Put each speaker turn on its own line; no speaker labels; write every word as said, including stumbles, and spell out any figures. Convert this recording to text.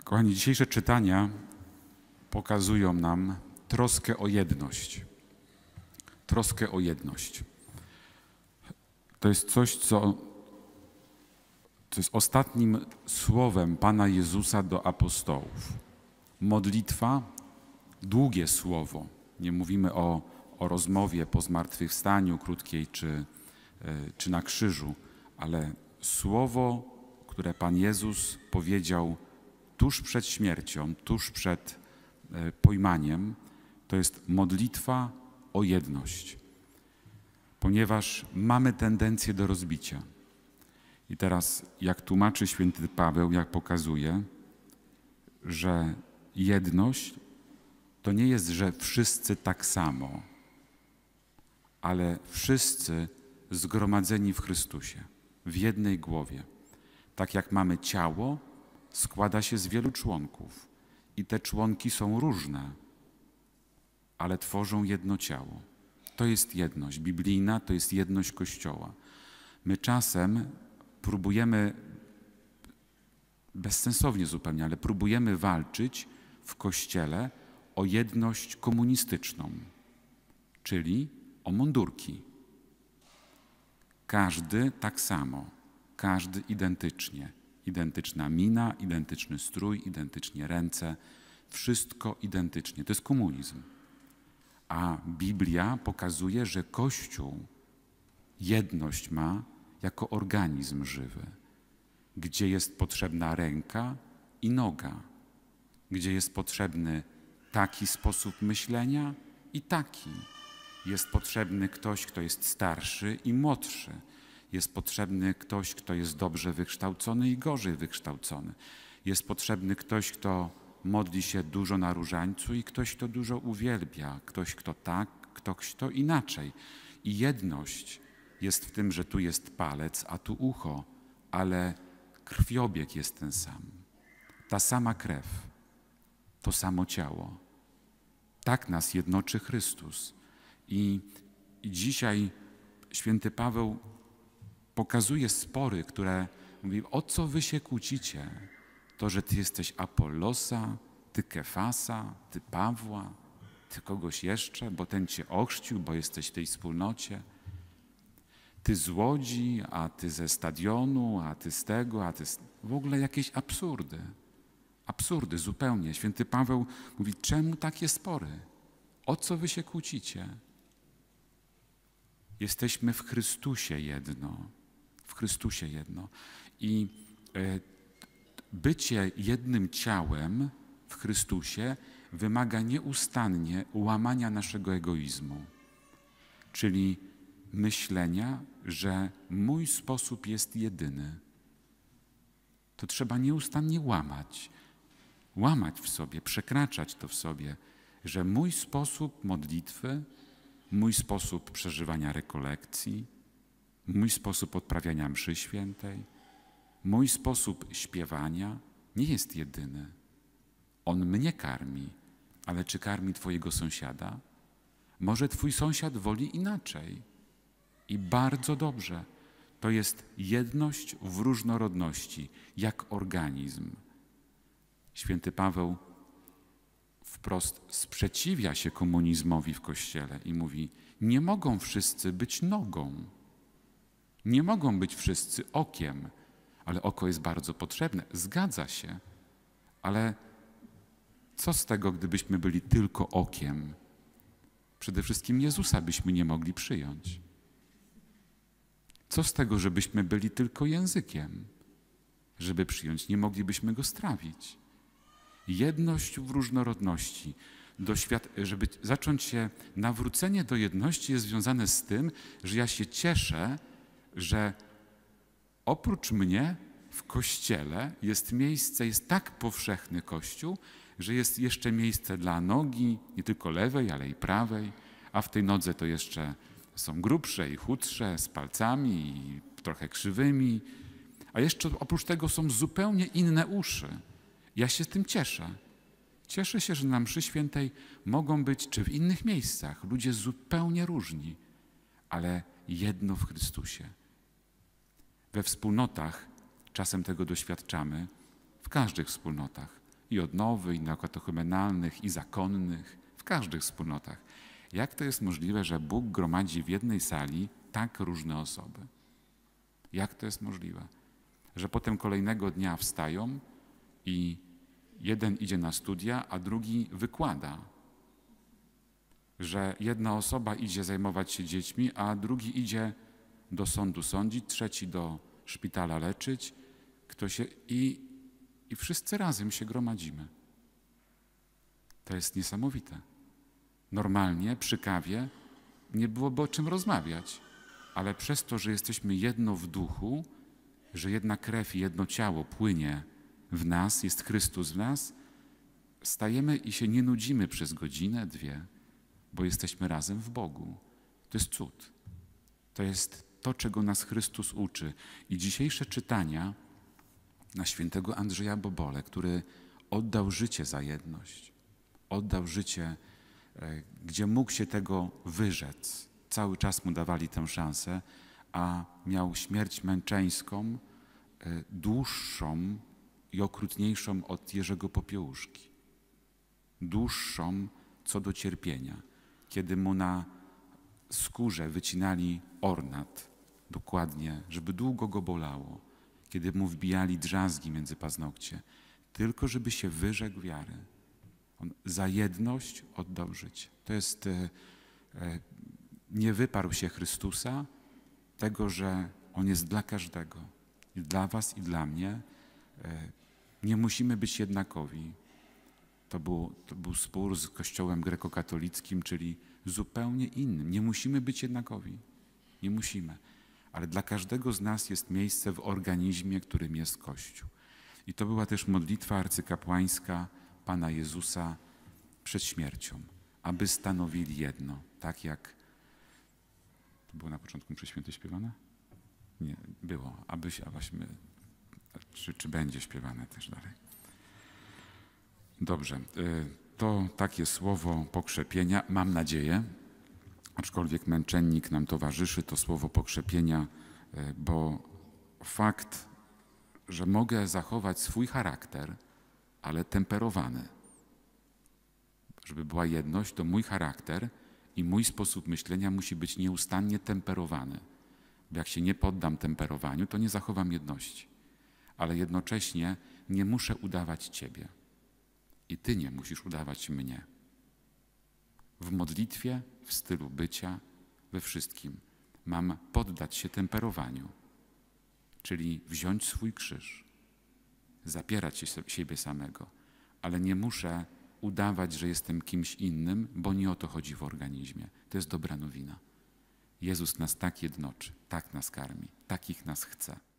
Kochani, dzisiejsze czytania pokazują nam troskę o jedność. Troskę o jedność. To jest coś, co, co jest ostatnim słowem Pana Jezusa do apostołów. Modlitwa, długie słowo. Nie mówimy o, o rozmowie po zmartwychwstaniu krótkiej czy, czy na krzyżu, ale słowo, które Pan Jezus powiedział tuż przed śmiercią, tuż przed pojmaniem, to jest modlitwa o jedność. Ponieważ mamy tendencję do rozbicia. I teraz, jak tłumaczy święty Paweł, jak pokazuje, że jedność to nie jest, że wszyscy tak samo, ale wszyscy zgromadzeni w Chrystusie, w jednej głowie. Tak jak mamy ciało, składa się z wielu członków i te członki są różne, ale tworzą jedno ciało. To jest jedność biblijna, to jest jedność Kościoła. My czasem próbujemy, bezsensownie zupełnie, ale próbujemy walczyć w Kościele o jedność komunistyczną, czyli o mundurki. Każdy tak samo, każdy identycznie. Identyczna mina, identyczny strój, identycznie ręce, wszystko identycznie. To jest komunizm. A Biblia pokazuje, że Kościół jedność ma jako organizm żywy, gdzie jest potrzebna ręka i noga, gdzie jest potrzebny taki sposób myślenia i taki. Jest potrzebny ktoś, kto jest starszy i młodszy. Jest potrzebny ktoś, kto jest dobrze wykształcony i gorzej wykształcony. Jest potrzebny ktoś, kto modli się dużo na różańcu i ktoś, kto dużo uwielbia. Ktoś, kto tak, ktoś, kto inaczej. I jedność jest w tym, że tu jest palec, a tu ucho, ale krwiobieg jest ten sam. Ta sama krew, to samo ciało. Tak nas jednoczy Chrystus. I, i dzisiaj święty Paweł pokazuje spory, które mówi, o co wy się kłócicie? To, że ty jesteś Apollosa, ty Kefasa, ty Pawła, ty kogoś jeszcze, bo ten cię ochrzcił, bo jesteś w tej wspólnocie. Ty z Łodzi, a ty ze stadionu, a ty z tego, a ty z... W ogóle jakieś absurdy. Absurdy zupełnie. Święty Paweł mówi, czemu takie spory? O co wy się kłócicie? Jesteśmy w Chrystusie jedno. W Chrystusie jedno. I y, bycie jednym ciałem w Chrystusie wymaga nieustannie łamania naszego egoizmu. Czyli myślenia, że mój sposób jest jedyny. To trzeba nieustannie łamać. Łamać w sobie, przekraczać to w sobie, że mój sposób modlitwy, mój sposób przeżywania rekolekcji, mój sposób odprawiania mszy świętej, mój sposób śpiewania nie jest jedyny. On mnie karmi, ale czy karmi twojego sąsiada? Może twój sąsiad woli inaczej. I bardzo dobrze. To jest jedność w różnorodności, jak organizm. Święty Paweł wprost sprzeciwia się komunizmowi w Kościele i mówi, nie mogą wszyscy być nogą. Nie mogą być wszyscy okiem, ale oko jest bardzo potrzebne. Zgadza się, ale co z tego, gdybyśmy byli tylko okiem? Przede wszystkim Jezusa byśmy nie mogli przyjąć. Co z tego, żebyśmy byli tylko językiem? Żeby przyjąć, nie moglibyśmy go strawić. Jedność w różnorodności. Doświad- żeby zacząć się, nawrócenie do jedności jest związane z tym, że ja się cieszę, że oprócz mnie w Kościele jest miejsce, jest tak powszechny Kościół, że jest jeszcze miejsce dla nogi, nie tylko lewej, ale i prawej, a w tej nodze to jeszcze są grubsze i chudsze, z palcami i trochę krzywymi, a jeszcze oprócz tego są zupełnie inne uszy. Ja się z tym cieszę. Cieszę się, że na mszy świętej mogą być, czy w innych miejscach, ludzie zupełnie różni, ale jedno w Chrystusie. We wspólnotach czasem tego doświadczamy, w każdych wspólnotach. I odnowy, i neokatechumenalnych, i zakonnych, w każdych wspólnotach. Jak to jest możliwe, że Bóg gromadzi w jednej sali tak różne osoby? Jak to jest możliwe? Że potem kolejnego dnia wstają i jeden idzie na studia, a drugi wykłada. Że jedna osoba idzie zajmować się dziećmi, a drugi idzie do sądu sądzić, trzeci do szpitala leczyć. Kto się, i, I wszyscy razem się gromadzimy. To jest niesamowite. Normalnie przy kawie nie byłoby o czym rozmawiać, ale przez to, że jesteśmy jedno w duchu, że jedna krew i jedno ciało płynie w nas, jest Chrystus w nas, stajemy i się nie nudzimy przez godzinę, dwie, bo jesteśmy razem w Bogu. To jest cud. To jest to, czego nas Chrystus uczy. I dzisiejsze czytania na świętego Andrzeja Bobole, który oddał życie za jedność, oddał życie, gdzie mógł się tego wyrzec. Cały czas mu dawali tę szansę, a miał śmierć męczeńską, dłuższą i okrutniejszą od Jerzego Popiełuszki. Dłuższą co do cierpienia, kiedy mu na skórze wycinali ornat, dokładnie, żeby długo go bolało, kiedy mu wbijali drzazgi między paznokcie, tylko żeby się wyrzekł wiary. On za jedność oddał życie. To jest, e, e, nie wyparł się Chrystusa, tego, że On jest dla każdego, i dla was, i dla mnie. E, nie musimy być jednakowi. To był, to był spór z Kościołem grekokatolickim, czyli zupełnie innym. Nie musimy być jednakowi. Nie musimy. Ale dla każdego z nas jest miejsce w organizmie, którym jest Kościół. I to była też modlitwa arcykapłańska Pana Jezusa przed śmiercią, aby stanowili jedno, tak jak to było na początku mszy świętej śpiewane? Nie, było, aby się, abyśmy, czy, czy będzie śpiewane też dalej. Dobrze, to takie słowo pokrzepienia, mam nadzieję, aczkolwiek męczennik nam towarzyszy, to słowo pokrzepienia, bo fakt, że mogę zachować swój charakter, ale temperowany. Żeby była jedność, to mój charakter i mój sposób myślenia musi być nieustannie temperowany. Bo jak się nie poddam temperowaniu, to nie zachowam jedności. Ale jednocześnie nie muszę udawać Ciebie. I Ty nie musisz udawać mnie. W modlitwie, w stylu bycia, we wszystkim mam poddać się temperowaniu, czyli wziąć swój krzyż, zapierać się siebie samego, ale nie muszę udawać, że jestem kimś innym, bo nie o to chodzi w organizmie. To jest dobra nowina. Jezus nas tak jednoczy, tak nas karmi, takich nas chce.